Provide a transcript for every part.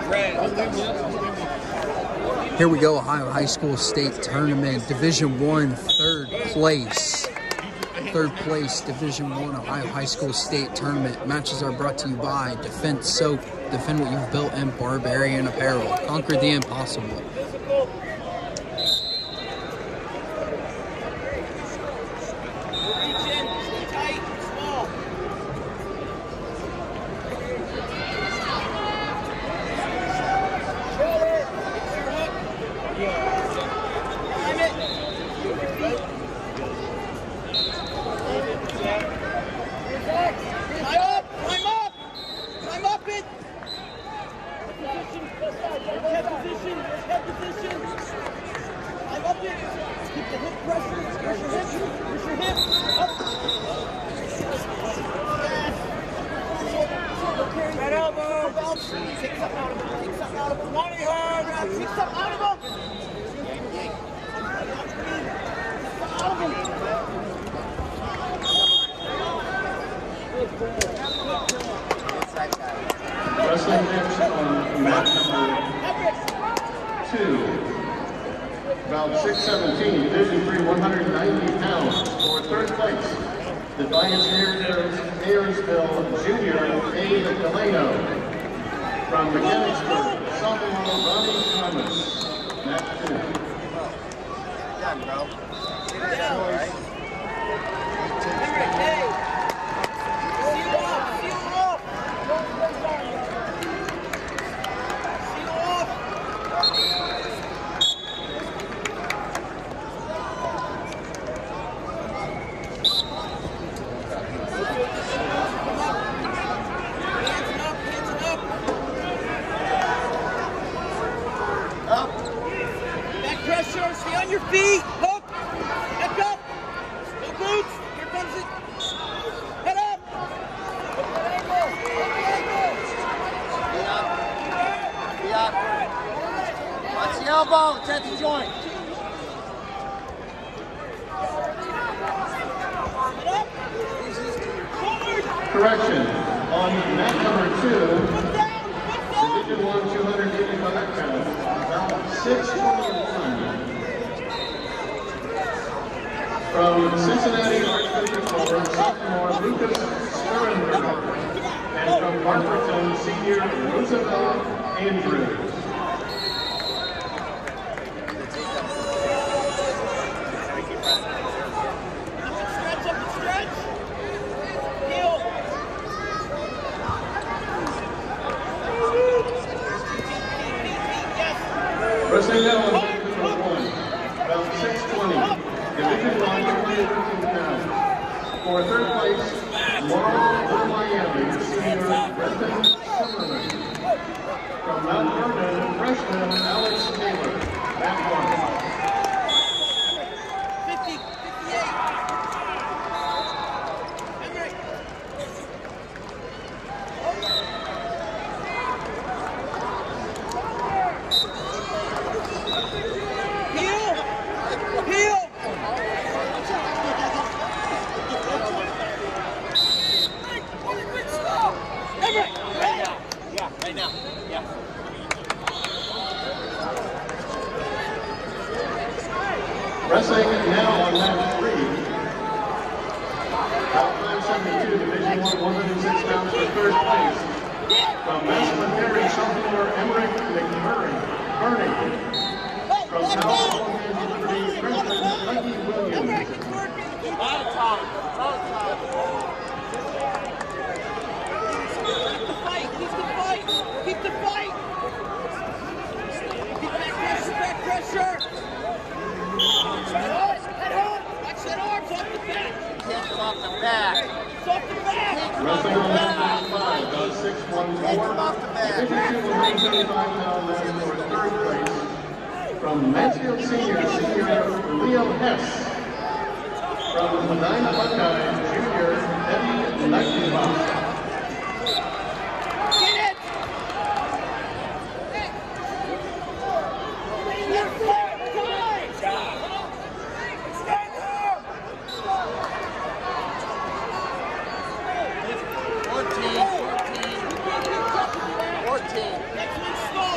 Here we go, Ohio High School State Tournament, Division I, third place. Third place, Division I Ohio High School State Tournament. Matches are brought to you by Defense Soap. Defend what you've built, and Barbarian Apparel. Conquer the impossible. Wrestling match on mat number 2. About 6'17", Division III, 190 pounds. For third place, Defiance Ayersville Jr., Abe Delano. From Mechanicsburg, sophomore Ronnie Thomas. Mat 2. Done, bro. Sit down, all right? Your feet, hook, back up, no boots, here comes it, head up, Be up. Watch the elbow, touch the joint. Correction, on mat number 2, Division I, 285 pounds, about 6'21". From Cincinnati Archbishop Hall, sophomore Lucas Sternberger, and from Marforton, senior Roosevelt Andrews. Wrestling now on number 1, about 6'20". Division I, 215 pounds. For third place, Laurel Miami, senior Brenton Silverman. From Mount Vernon, freshman Alex Taylor. Mat 1. 50, 58. Henry. Heel. Right now. Yeah. Wrestling now on mat 3. About 5'72", Division I, 106 pounds for third place. From Massillon Perry, sophomore Emmerich McMurray. From California Liberty, freshman Peggy Williams. A lot of time. Keep the fight! Keep back pressure! Head on! Watch that arms off the back! Can't come off the back. It's off the back! Wrestling on mat 5, about 6'14". Division II, 175 pounds for third place. From Mansfield Senior, Leo Hess. From Medina Buckeye, Junior Eddie Leichenbach. Next one, stop!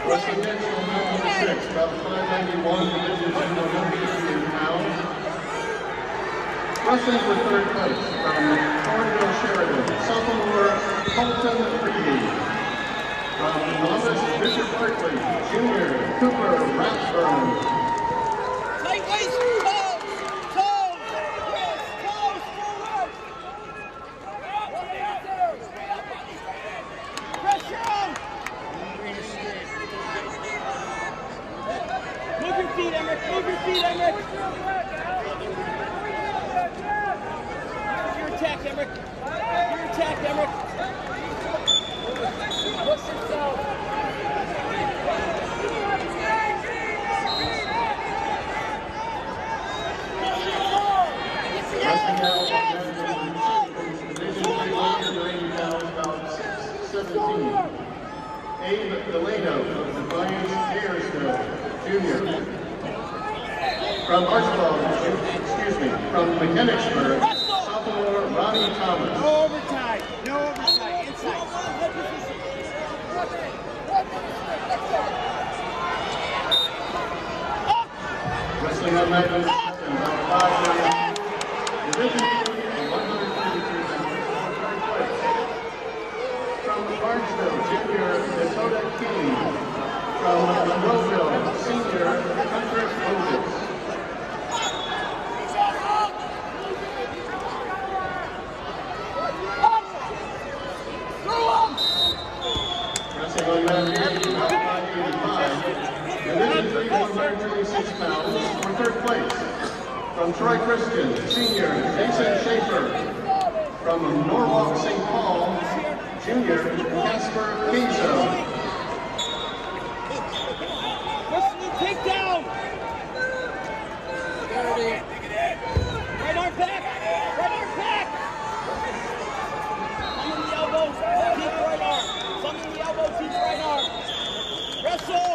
Wrestling next on number 6, about 591, Division 2, 115 pounds. Wrestling for third place from Thornville, Sheridan, sophomore Colton Reedy. From Columbus, Richard Berkeley, Jr., Cooper Rathburn. Tight waist, toes, toes, wrist, toes, forward. Pressure on. Move your feet, Emmerich. Move your feet, Emmerich. Your attack, Emmerich. Your attack, Emmerich. Push yourself. Wrestling out Division 3, 190 pounds, about 6'17". Abe Delano of Defiance Ayersville, Jr. From Archibald, from Mechanicsburg, sophomore Ronnie Thomas. No overtime. No overtime. Inside. Wrestling on mat number 7, about 5'9". Division 3, 133 pounds, third place. From Barnesville, Junior, Dakota King. From Monroeville, Senior, Hunter Moses. Wrestling on mat 8, about 585. Division 3, 126 pounds, for third place. From Troy Christian, Senior, Jason Schaefer. From Norwalk, St. Paul, Junior, Casper Caso. Wrestling takedown. Right arm back. Right arm back. Thumb in the elbow, deep right arm. Thumb in the elbow, deep right arm. Wrestle.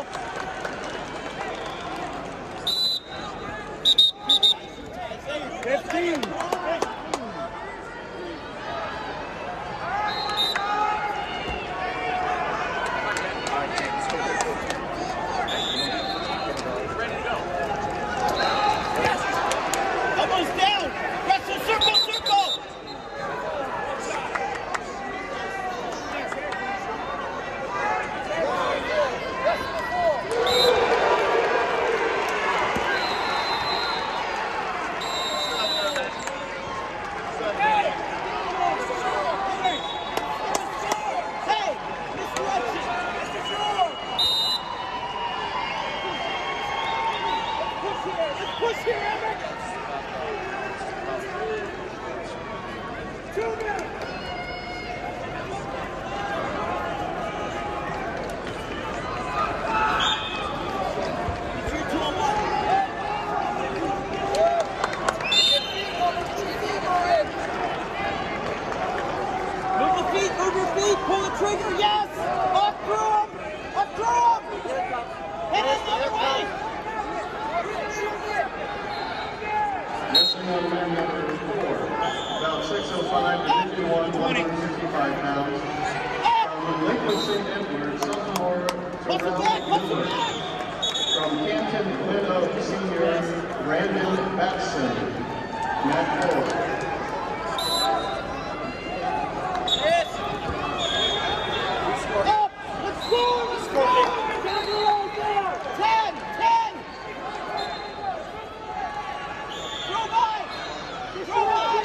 15. Elbows down. Wrestle, circle, circle. Hey, misdirection. Let's push here, Emmerich. 2 minutes. It's your 2-on-1. Move your feet, pull the trigger, yes! Up through him! Up through him! Hit it the other way! Wrestling on mat number 4, about 6'05", Division 1, 165 pounds. From Lakewood St. Edward, sophomore Terrell Miller. From Canton, Glen Oak, Senior, Brandon Batson. Mat 4. Up! Let's go! Let's go! Down the road there! 10! 10! Go by! Go by!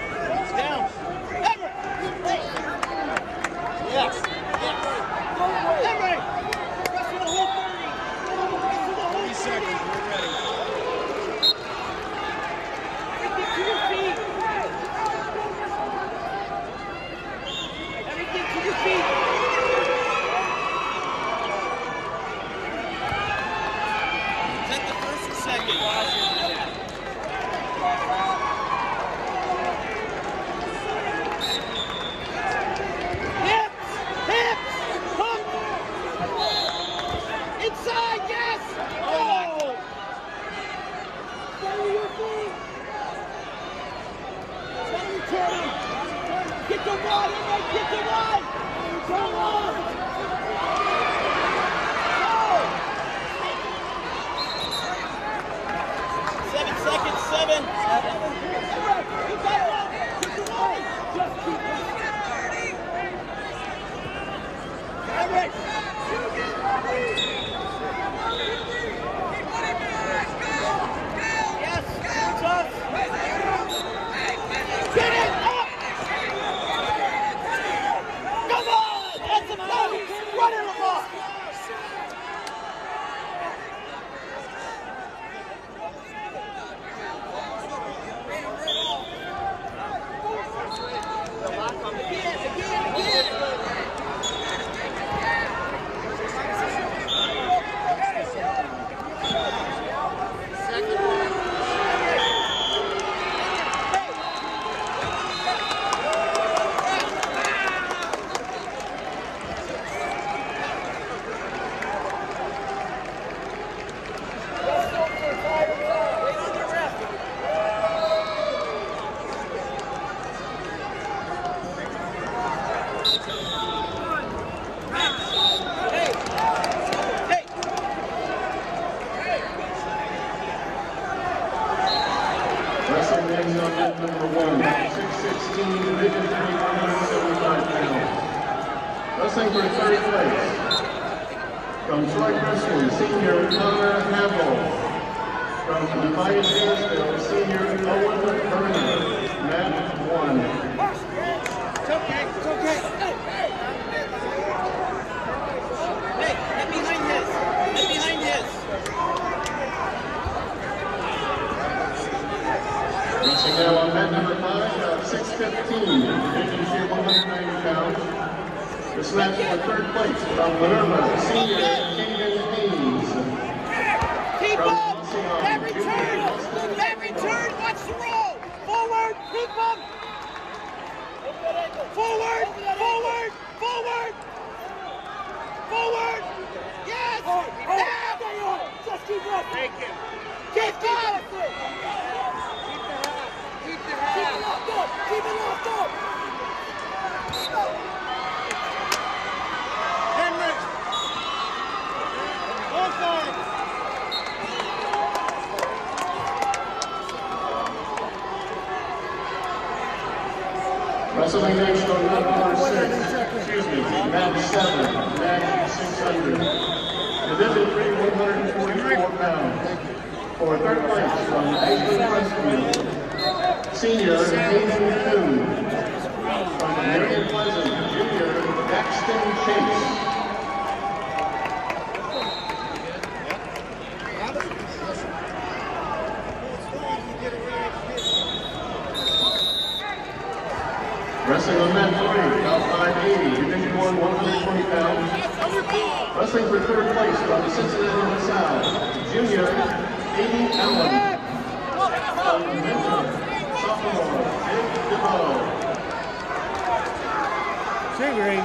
Down! Everett! Yes! Yes! Wrestling for third place, from Troy Christian, senior Connor Havel. From Defiant Gainesville, senior Owen Turner, mat 1. It's okay, it's okay. Hey, get behind his. Get behind his. Reaching now on mat number 5, 6:15, division 2, 190 pounds. This match for third place from Minerva, senior Keegan Haynes. Keep up! Every turn! Every turn! Watch the roll! Forward! Keep up! Forward! Forward! Forward! Forward! Yes! Now! Just keep up! Thank you! Keep up! Keep the head! Keep it locked up! Keep it locked up! Wrestling next on mat number 6, mat 7, mat 600. Division 3, 144 pounds. For third place from Ashland Westfield, senior Hayden Kuhn. From Marion Pleasant, junior Daxton Chase. Wrestling on mat 3, about 580, Division 1, 120 pounds. Wrestling for third place from Cincinnati, LaSalle, junior Aiden Allen. From Mentor, sophomore, Jake DeVoe. Green.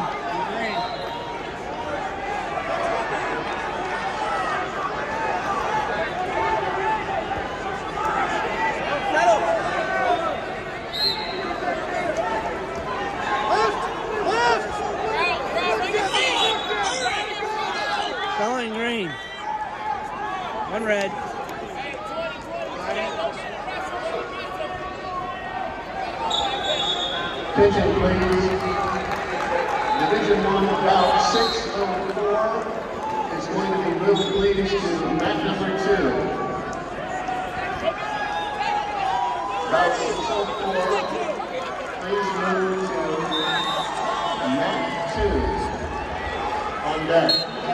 Going green. One red. Attention, please. Division 1, about 604 is going to be moved, please, to mat number 2. About 604, please move to mat 2 on deck.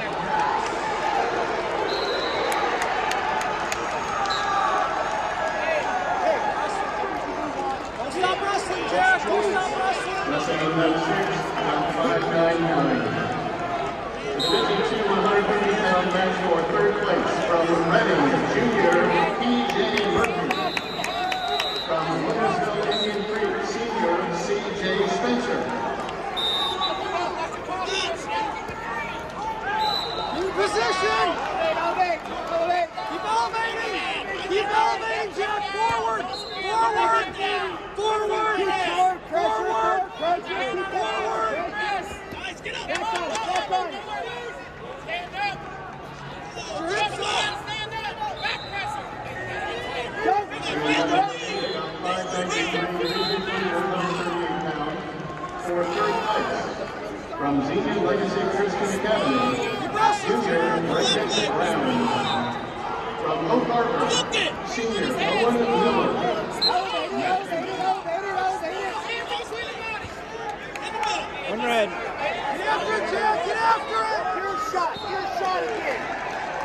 Wrestling in mat 6, about 599. Division 2, 130-pound match for third place from Reading, junior P.J. Murphy. From Wintersville Indian Creek, senior C.J. Spencer. New position! Keep elevating! Keep elevating, Jack! Forward! Forward! Forward! Forward! Forward! For third place, from Xenia Legacy Christian Academy, Junior Bridget Brown. From Oak Harbor, Senior Owen Miller. One red. Get after it, Jack! Get after it! Here's a shot. Here's a shot again.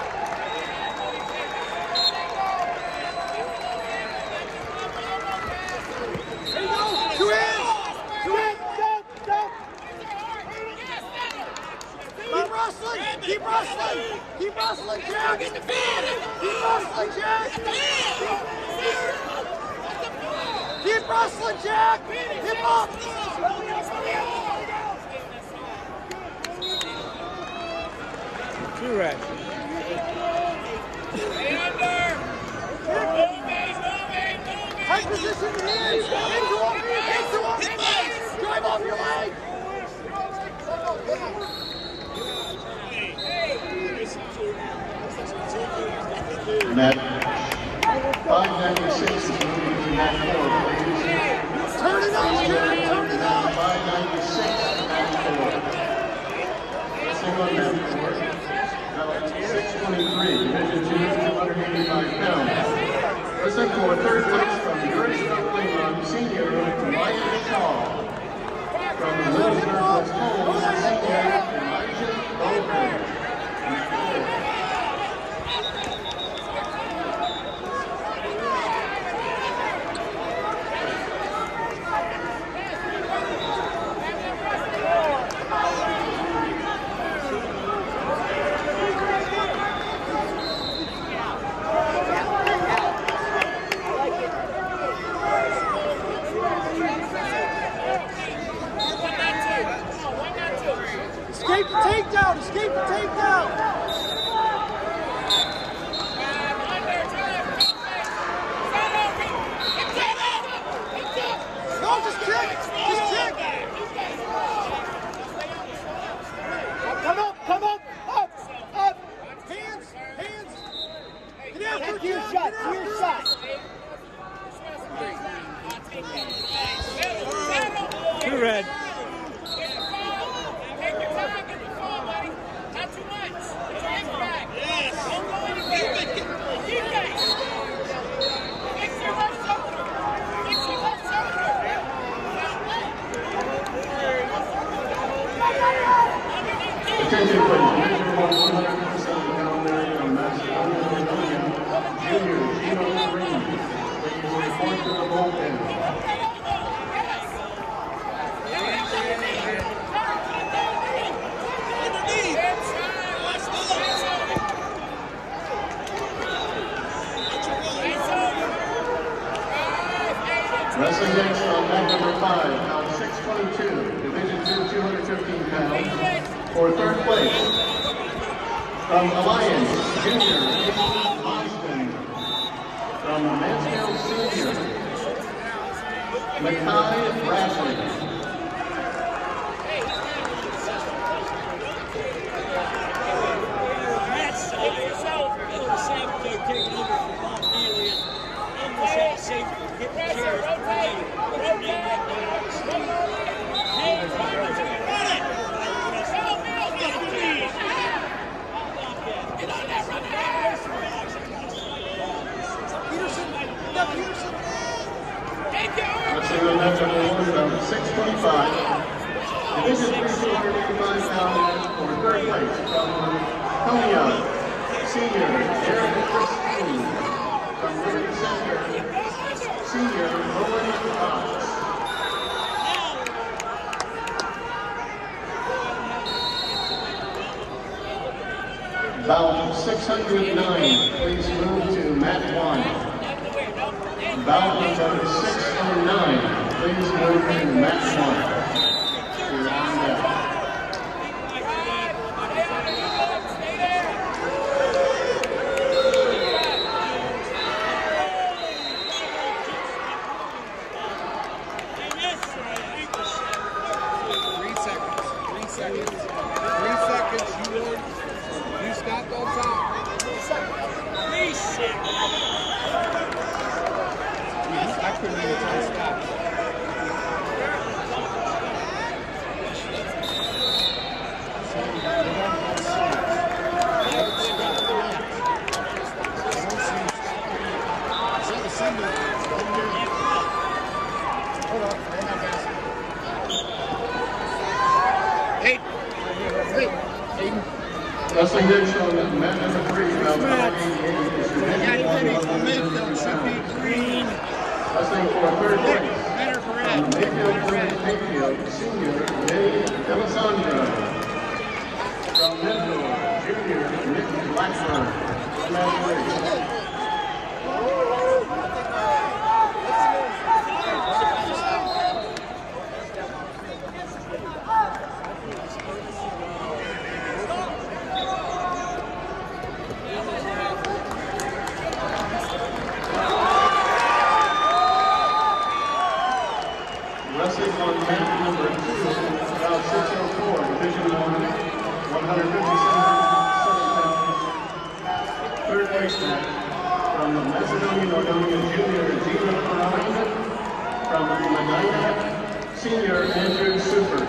There you go. Two in. Two in. Go. Keep wrestling. Keep wrestling. Keep wrestling, Jack. Keep wrestling, Jack. Keep wrestling, Jack. Hip up. Two red. High position, hands, into him, drive off your leg. Net 596 is moving to net 4, please. Turn it up, Jack, turn it up. 596 to net 4. Single net 4. Now 623, Division 2, 285 pounds. Present for third place from Georgetown, Senior Ryan Shaw. From Lewisburg, Wisconsin, Senior Elijah Goldberg. Escape the takedown! Escape the takedown! No, just kick! Just kick! Come up! Come up! Up! Up! Hands! Hands! Get after it, your shot! Your shot! Two red. Attention please, measure 100% down there from Macedonia, Junior Gino Green. Please report to the bullpen. Wrestling next on mat number 5, pound 622, Division 2, 215 pounds. For third place, from Alliance, Junior Aiden Austin. From Mansfield Senior, Makai Bradley. Wrestling on mat number 1, 625. Division 3, 285 pounds for third place from Konya, Senior Aaron Christine. From Liberty Center, Senior Owen Fox. Bout 609, please move to mat 1. Bout number 609, please move to mat 1. You're on deck. Three seconds. Wrestling next on mat number 3, about 88. Wrestling for third place. From Mayfield Bridge, Mayfield, senior, May Delisandro. From Mentor, junior, Nick Blackburn. Mat 3. Wrestling on mat number 2, about 604, Division 1, 157 pounds. Third place match from the Macedonian Oregonian Junior, Gina Ferrari. From Medina, Senior, Andrew Super.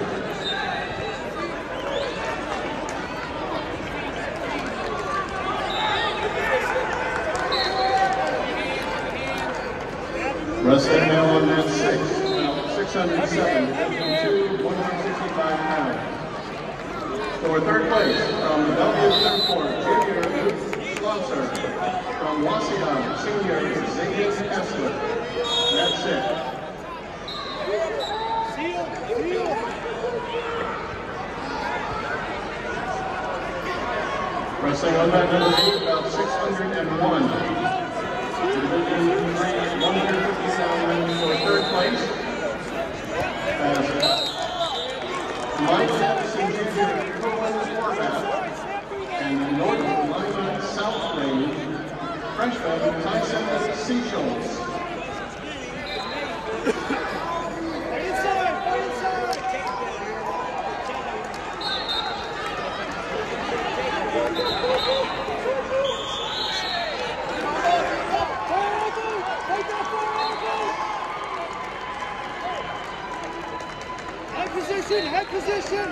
Wrestling now on mat 6, 607, Division 2, 165 pounds. For third place, from the W34, Junior, Luke Schlosser. From Waseon, Senior, Zayden Kessler. That's it. Wrestling on mat number 8, about 601. Division 3, 150,000 for third place. As Mike Madison Jr. Cohen Horvath and North Carolina South Lane freshman Tyson Seashells. Head position!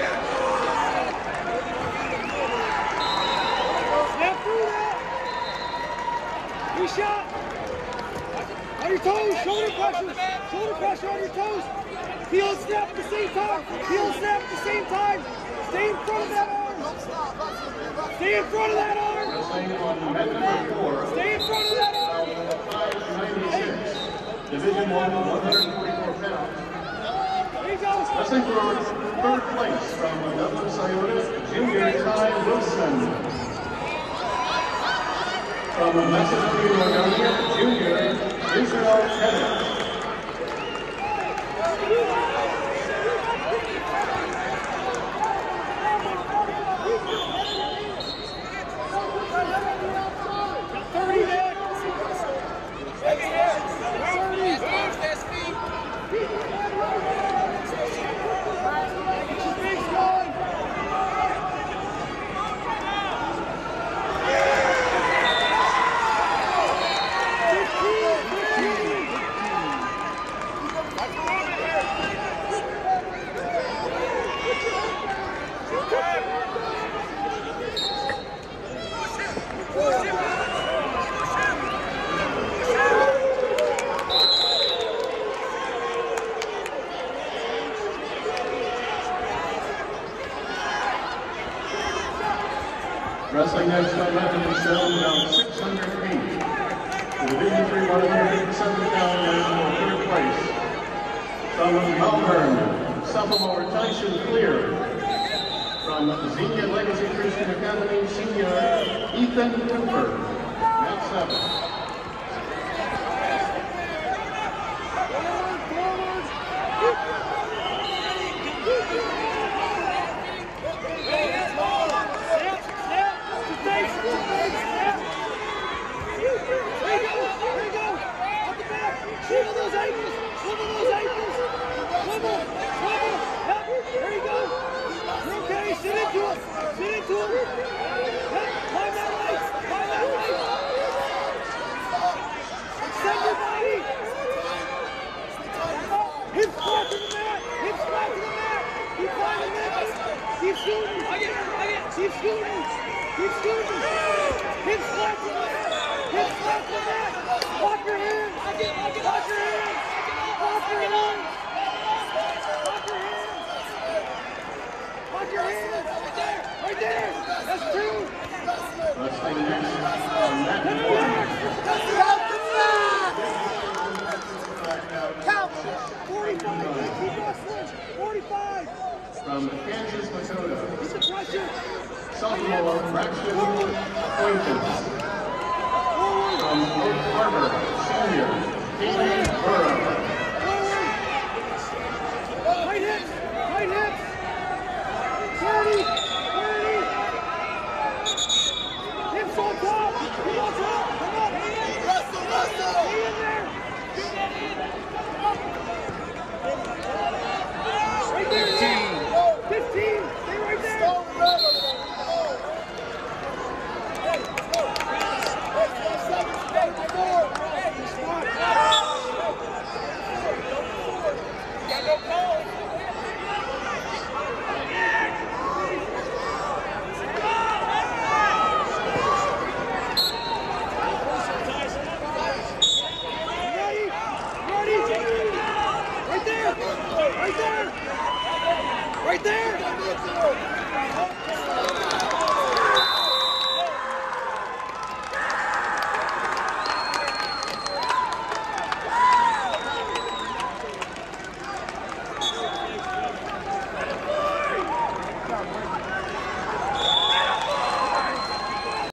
Snap through that! Good shot! On your toes, shoulder pressure on your toes! Heel and snap at the same time! Heel and snap at the same time! Stay in front of that arm! Stay in front of that arm! Stay in front of that arm! 596, Division 1, 144 pounds. Wrestling for third place from Dublin, Scioto, Junior Ty Wilson. From Macedonia, Oregonian, Junior Israel Pettit. Wrestling next on Lebanon Stone, about 600 feet. The Division 3, 157 pound man for third place. From Melbourne, sophomore Tyson Clear. From Xenia Legacy Christian Academy, senior Ethan Cooper. Mat 7. Swivel those ankles! Swivel those ankles! Swivel! Swivel! Yep, there you go! You're okay, sit into it! Sit into it! Yep, climb that leg! Climb that leg! shooting. Keep shooting. Keep shooting. Keep slapping that. Keep slapping that. Lock your hands. Lock your hands. Lock your hands. Lock your hands. Lock your hands. Right there. That's two. Let's take the next Matt Count. 45. Keep wrestling. 45. from Kansas, Lakota. Keep the pressure. Sophomore Braxton Boynton. Forward. From Oak Harbor, senior Katie Burrow. Forward. Right hips. Right hips. 30. 30. Hips on top. Hips on top. Come on. Wrestle. Stay in there. Right there. 15. Stay right there. Right there!